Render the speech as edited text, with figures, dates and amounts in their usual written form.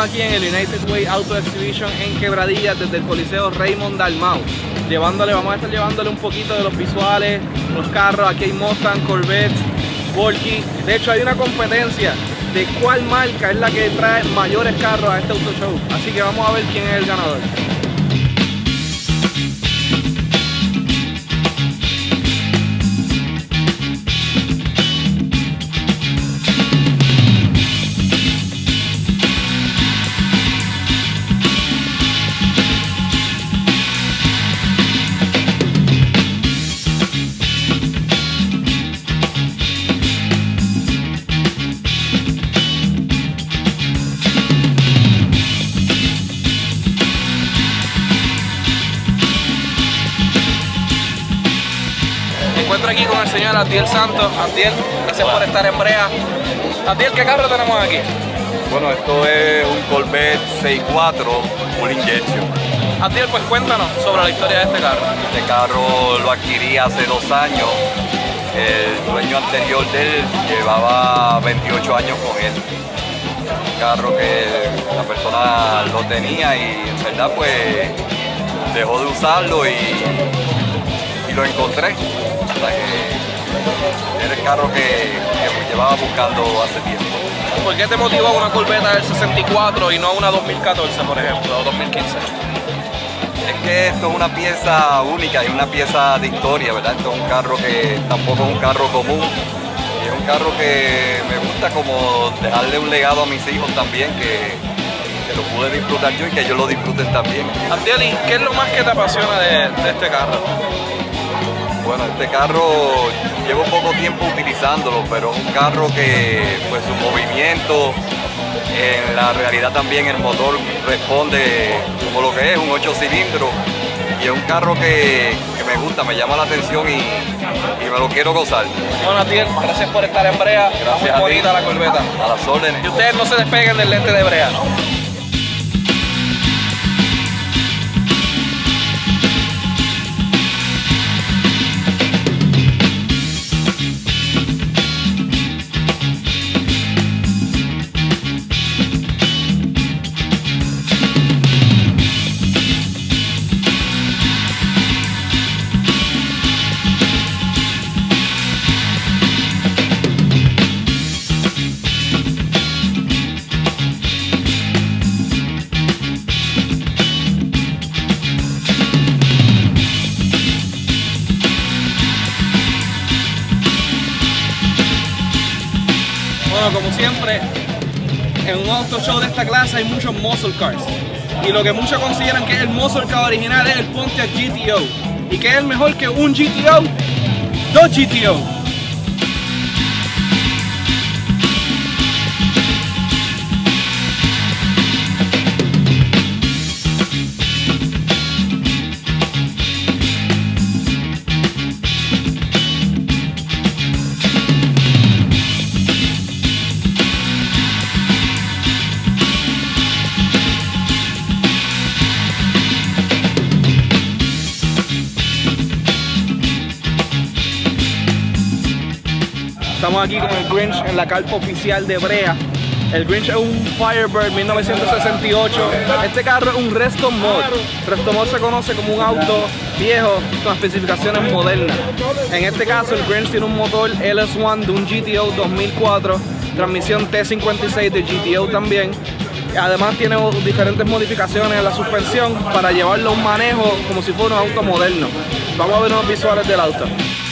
aquí en el United Way Auto Exhibition en Quebradillas desde el Coliseo Raymond Dalmau. Vamos a estar llevándole un poquito de los visuales, los carros. Aquí hay Mustang, Corvette, Volky. De hecho hay una competencia de cuál marca es la que trae mayores carros a este auto show. Así que vamos a ver quién es el ganador. Me encuentro aquí con el señor Adiel Santos. Adiel, gracias por estar en Brea. Adiel, ¿qué carro tenemos aquí? Bueno, esto es un Corvette 6.4 full injection. Adiel, pues cuéntanos sobre la historia de este carro. Este carro lo adquirí hace 2 años. El dueño anterior de él llevaba 28 años con él. Un carro que la persona lo tenía y en verdad pues dejó de usarlo y lo encontré. O sea que era el carro que llevaba buscando hace tiempo. ¿Por qué te motivó una Corvette del 64 y no una 2014, por ejemplo, o 2015? Es que esto es una pieza única y una pieza de historia, ¿verdad? Esto es un carro que tampoco es un carro común. Y es un carro que me gusta como dejarle un legado a mis hijos también, que lo pude disfrutar yo y que ellos lo disfruten también. Adiel, ¿qué es lo más que te apasiona de este carro? Bueno, este carro llevo poco tiempo utilizándolo, pero es un carro que pues su movimiento, en la realidad también el motor responde como lo que es, un 8 cilindros, y es un carro que me gusta, me llama la atención y me lo quiero gozar. Bueno, Adiel, gracias por estar en Brea. Gracias. Muy bonita la Corvette. A las órdenes. Y ustedes no se despeguen del lente de Brea, ¿no? Bueno, como siempre, en un auto show de esta clase hay muchos muscle cars. Y lo que muchos consideran que es el muscle car original es el Pontiac GTO. ¿Y qué es mejor que un GTO? 2 GTO. Estamos aquí con el Grinch en la carpa oficial de Brea. El Grinch es un Firebird 1968. Este carro es un Resto Mod. Resto Mod se conoce como un auto viejo con especificaciones modernas. En este caso el Grinch tiene un motor LS1 de un GTO 2004, transmisión T56 de GTO también. Además tiene diferentes modificaciones en la suspensión para llevarlo a un manejo como si fuera un auto moderno. Vamos a ver unos visuales del auto.